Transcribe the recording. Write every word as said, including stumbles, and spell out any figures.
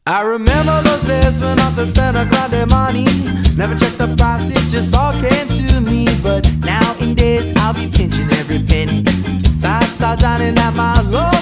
I remember those days when after ten o'clock the money, never checked the price, it just all came to me. But nowadays I'll be pinching every penny, five star dining at my low